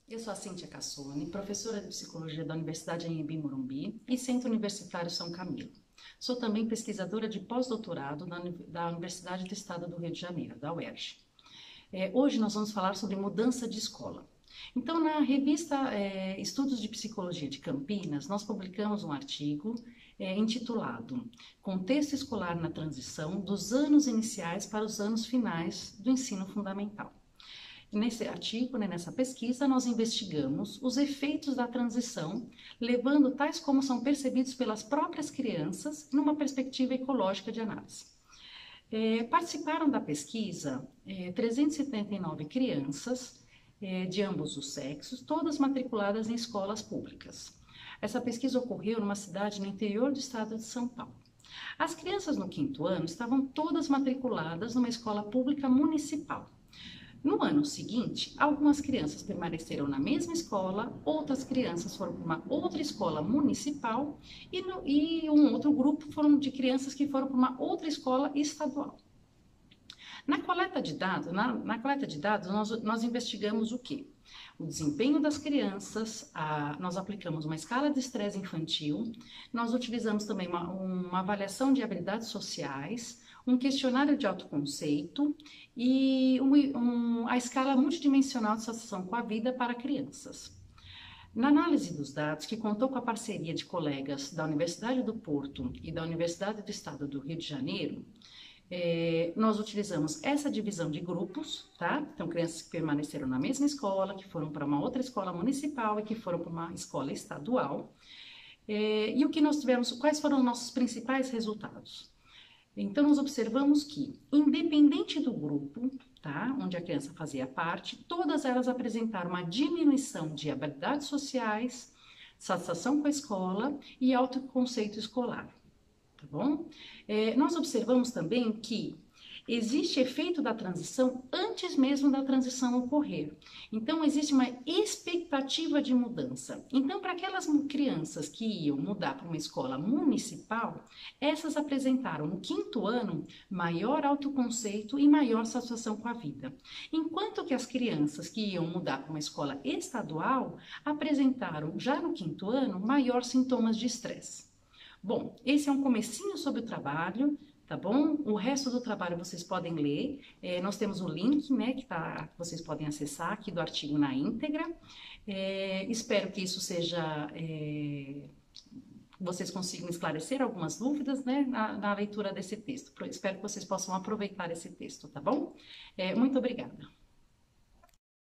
Eu sou a Cíntia Cassone, professora de Psicologia da Universidade Anhembi Morumbi e Centro Universitário São Camilo. Sou também pesquisadora de pós-doutorado da Universidade do Estado do Rio de Janeiro, da UERJ. Hoje nós vamos falar sobre mudança de escola. Então, na revista Estudos de Psicologia de Campinas, nós publicamos um artigo intitulado Contexto Escolar na Transição dos Anos Iniciais para os Anos Finais do Ensino Fundamental. Nesse artigo, nessa pesquisa, nós investigamos os efeitos da transição, levando tais como são percebidos pelas próprias crianças numa perspectiva ecológica de análise. Participaram da pesquisa 379 crianças de ambos os sexos, todas matriculadas em escolas públicas. Essa pesquisa ocorreu numa cidade no interior do estado de São Paulo. As crianças no 5º ano estavam todas matriculadas numa escola pública municipal. No ano seguinte, algumas crianças permaneceram na mesma escola, outras crianças foram para uma outra escola municipal e um outro grupo foram de crianças que foram para uma outra escola estadual. Na coleta de dados, nós investigamos o quê? O desempenho das crianças, nós aplicamos uma escala de estresse infantil, nós utilizamos também uma avaliação de habilidades sociais, um questionário de autoconceito e a escala multidimensional de satisfação com a vida para crianças. Na análise dos dados, que contou com a parceria de colegas da Universidade do Porto e da Universidade do Estado do Rio de Janeiro, nós utilizamos essa divisão de grupos, tá? Então, crianças que permaneceram na mesma escola, que foram para uma outra escola municipal e que foram para uma escola estadual. E o que nós tivemos, quais foram os nossos principais resultados? Então, nós observamos que, independente do grupo, tá, onde a criança fazia parte, todas elas apresentaram uma diminuição de habilidades sociais, satisfação com a escola e autoconceito escolar, tá bom? Nós observamos também que existe efeito da transição antes mesmo da transição ocorrer. Então, existe uma expectativa de mudança. Então, para aquelas crianças que iam mudar para uma escola municipal, essas apresentaram no 5º ano maior autoconceito e maior satisfação com a vida. Enquanto que as crianças que iam mudar para uma escola estadual apresentaram já no 5º ano maior sintomas de estresse. Bom, esse é um comecinho sobre o trabalho. Tá bom? O resto do trabalho vocês podem ler. Nós temos o link, né, que vocês podem acessar aqui do artigo na íntegra. Espero que isso seja... vocês consigam esclarecer algumas dúvidas, né, na leitura desse texto. Espero que vocês possam aproveitar esse texto, tá bom? Muito obrigada.